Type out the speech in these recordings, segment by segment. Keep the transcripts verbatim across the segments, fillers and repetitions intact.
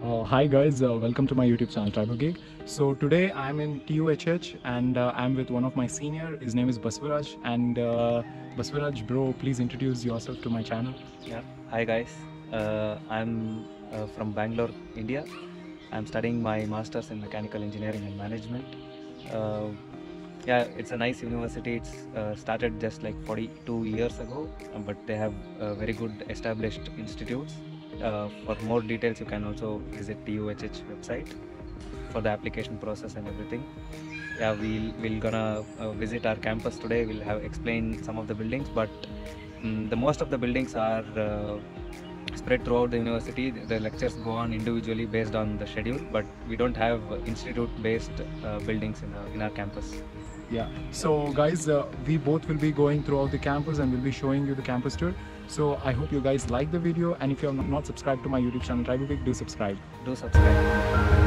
Uh, hi guys, uh, welcome to my YouTube channel Tribal Geek. So today I'm in T U H H and uh, I'm with one of my senior. His name is Baswaraj. And uh, Baswaraj, bro, please introduce yourself to my channel. Yeah. Hi guys. Uh, I'm uh, from Bangalore, India. I'm studying my masters in mechanical engineering and management. Uh, yeah, it's a nice university. It's uh, started just like forty-two years ago, uh, but they have uh, very good established institutes. Uh, for more details, you can also visit T U H H website for the application process and everything. Yeah, we'll we'll gonna uh, visit our campus today. We'll have explain some of the buildings, but mm, the most of the buildings are uh, spread throughout the university. The lectures go on individually based on the schedule, but we don't have institute-based uh, buildings in our, in our campus. Yeah. So guys, uh, we both will be going throughout the campus and we'll be showing you the campus tour. So I hope you guys like the video, and if you have not subscribed to my YouTube channel Tribal Geek, do subscribe. Do subscribe.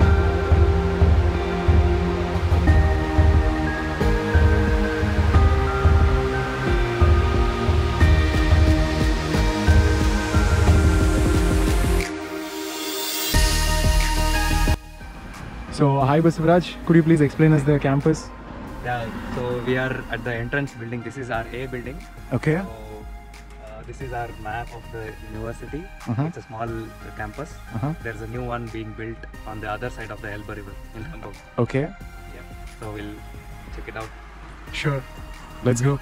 So hi Baswaraj, could you please explain us the campus? Yeah, so we are at the entrance building. This is our A building. Okay. So, uh, this is our map of the university. Uh-huh. It's a small uh, campus. Uh-huh. There's a new one being built on the other side of the Elba River in Hamburg. Okay. Yeah, so we'll check it out. Sure. Let's go.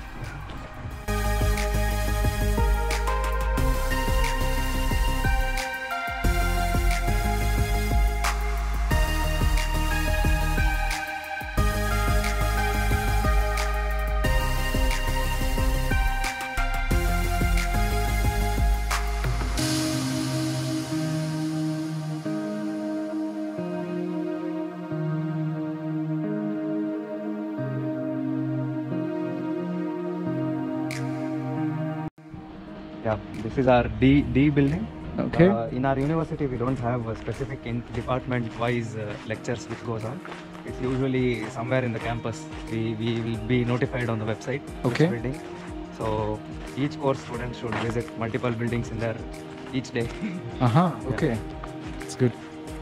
Yeah, this is our D D building. Okay. Uh, in our university, we don't have a specific in department-wise uh, lectures which goes on. It's usually somewhere in the campus. We, we will be notified on the website. Okay. Which building. So each course student should visit multiple buildings in there each day. Uh-huh. Yeah. Okay. It's good.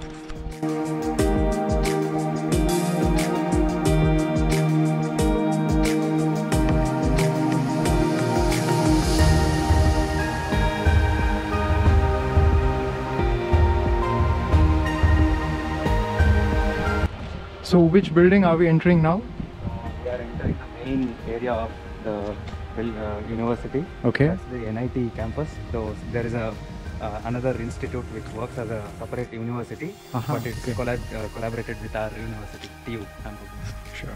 So which building are we entering now? We are entering the main area of the buil- uh, university. Okay. That's the N I T campus. So there is a uh, another institute which works as a separate university, Uh-huh, but it's okay. collab uh, collaborated with our university, T U Hamburg. Sure.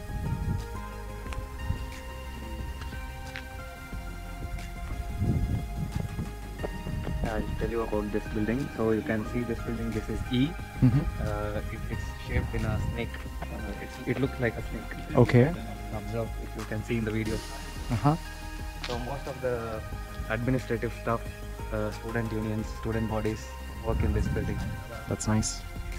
I'll tell you about this building. So you can see this building. This is E. Mm-hmm. Uh, it, it's shaped in a snake. Uh, it's, it looks like a snake. Okay. Observe if you can see in the video. Uh-huh. So most of the administrative stuff, uh, student unions, student bodies work in this building. That's nice.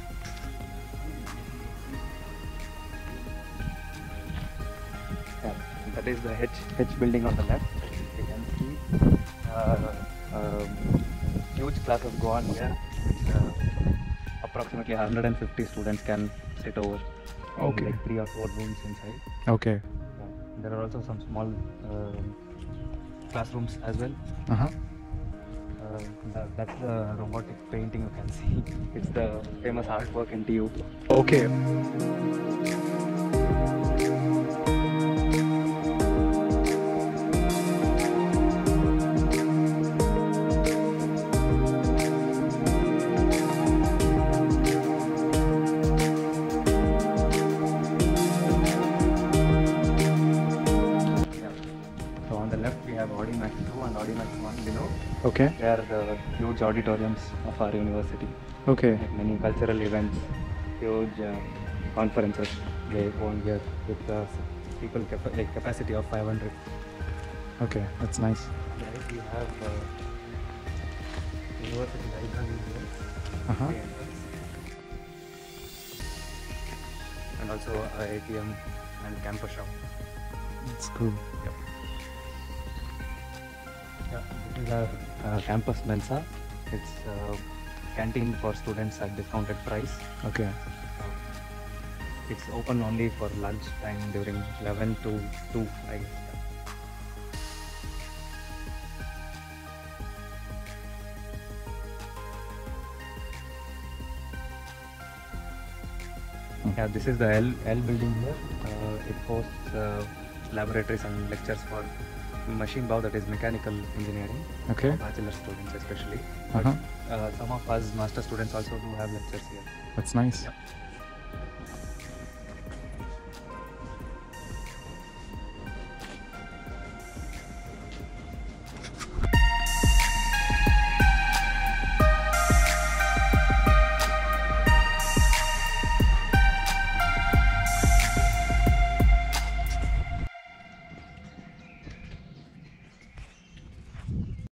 Yeah. That is the H, H building on the left. You can see uh, um, huge classes go on here. Uh, approximately one hundred fifty students can sit over. in Okay. Like three or four rooms inside. Okay. Yeah. There are also some small uh, classrooms as well. Uh-huh. Uh, that, that's the robotic painting you can see. It's the famous artwork in T U. Okay. Yeah. So on the left we have Audimax two and Audimax one below. Okay. They are the huge auditoriums of our university. Okay. Like many cultural events, huge uh, conferences they go on here with uh, people capa- like capacity of five hundred. Okay. That's nice. Right, we have uh, university library here. Uh-huh. the entrance. And also a A T M and campus shop. That's cool. Yep. Yeah, this is our uh, campus Mensa. It's uh, canteen for students at discounted price. Okay. It's open only for lunch time during eleven to two, I guess. Yeah, this is the L, L building here. Uh, it hosts uh, laboratories and lectures for machine bow, that is mechanical engineering, Okay. bachelor students especially. But Uh-huh. uh, some of us master students also do have lectures here. That's nice. Yeah.